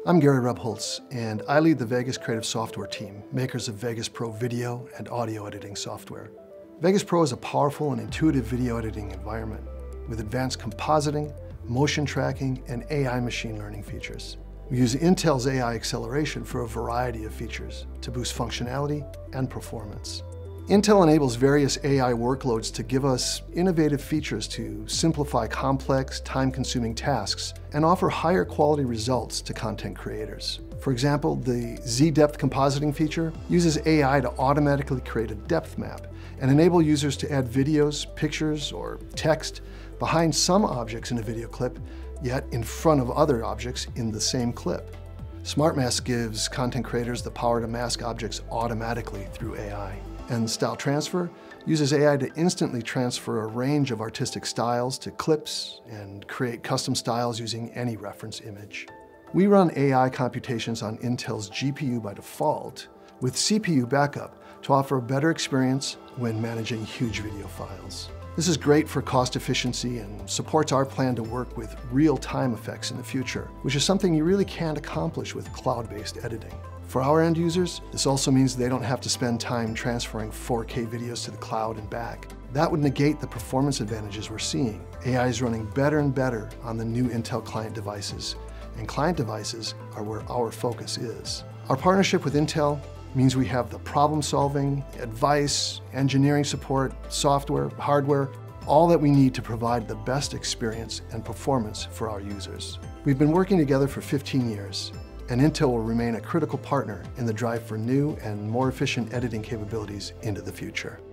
I'm Gary Rebholz, and I lead the Vegas Creative Software team, makers of Vegas Pro video and audio editing software. Vegas Pro is a powerful and intuitive video editing environment with advanced compositing, motion tracking, and AI machine learning features. We use Intel's AI acceleration for a variety of features to boost functionality and performance. Intel enables various AI workloads to give us innovative features to simplify complex, time-consuming tasks and offer higher quality results to content creators. For example, the Z-depth compositing feature uses AI to automatically create a depth map and enable users to add videos, pictures, or text behind some objects in a video clip, yet in front of other objects in the same clip. Smart Mask gives content creators the power to mask objects automatically through AI. And Style Transfer uses AI to instantly transfer a range of artistic styles to clips and create custom styles using any reference image. We run AI computations on Intel's GPU by default with CPU backup to offer a better experience when managing huge video files. This is great for cost efficiency and supports our plan to work with real-time effects in the future, which is something you really can't accomplish with cloud-based editing. For our end users, this also means they don't have to spend time transferring 4K videos to the cloud and back. That would negate the performance advantages we're seeing. AI is running better and better on the new Intel client devices, and client devices are where our focus is. Our partnership with Intel means we have the problem-solving, advice, engineering support, software, hardware, all that we need to provide the best experience and performance for our users. We've been working together for 15 years, and Intel will remain a critical partner in the drive for new and more efficient editing capabilities into the future.